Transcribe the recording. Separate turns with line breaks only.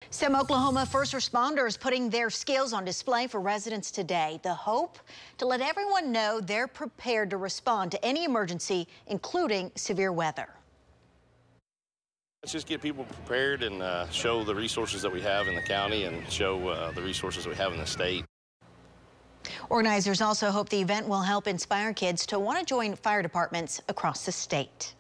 Some Oklahoma first responders putting their skills on display for residents today. The hope to let everyone know they're prepared to respond to any emergency, including severe weather.
Let's just get people prepared and show the resources that we have in the county and show the resources we have in the state.
Organizers also hope the event will help inspire kids to want to join fire departments across the state.